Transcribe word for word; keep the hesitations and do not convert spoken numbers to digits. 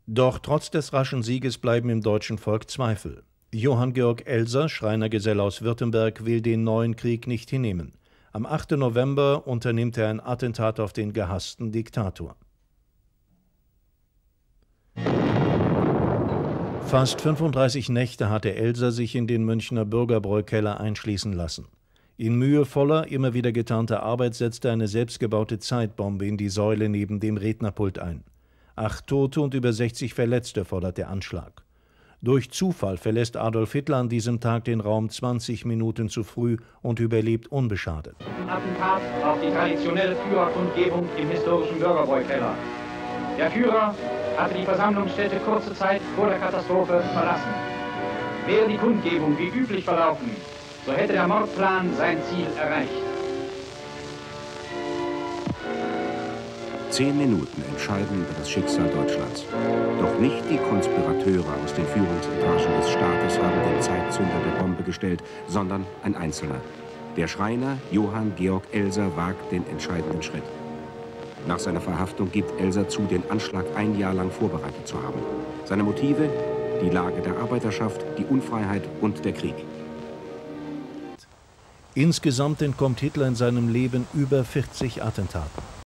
Doch trotz des raschen Sieges bleiben im deutschen Volk Zweifel. Johann Georg Elser, Schreinergeselle aus Württemberg, will den neuen Krieg nicht hinnehmen. Am achten November unternimmt er ein Attentat auf den gehassten Diktator. Fast fünfunddreißig Nächte hatte Elser sich in den Münchner Bürgerbräukeller einschließen lassen. In mühevoller, immer wieder getarnter Arbeit setzte eine selbstgebaute Zeitbombe in die Säule neben dem Rednerpult ein. Acht Tote und über sechzig Verletzte fordert der Anschlag. Durch Zufall verlässt Adolf Hitler an diesem Tag den Raum zwanzig Minuten zu früh und überlebt unbeschadet. Attentat auf die traditionelle Führerkundgebung im historischen Bürgerbräukeller. Der Führer hatte die Versammlungsstätte kurze Zeit vor der Katastrophe verlassen. Wäre die Kundgebung wie üblich verlaufen, so hätte der Mordplan sein Ziel erreicht. Zehn Minuten entscheiden über das Schicksal Deutschlands. Doch nicht die Konspirateure aus den Führungsetagen des Staates haben den Zeitzünder der Bombe gestellt, sondern ein Einzelner. Der Schreiner Johann Georg Elser wagt den entscheidenden Schritt. Nach seiner Verhaftung gibt Elser zu, den Anschlag ein Jahr lang vorbereitet zu haben. Seine Motive? Die Lage der Arbeiterschaft, die Unfreiheit und der Krieg. Insgesamt entkommt Hitler in seinem Leben über vierzig Attentaten.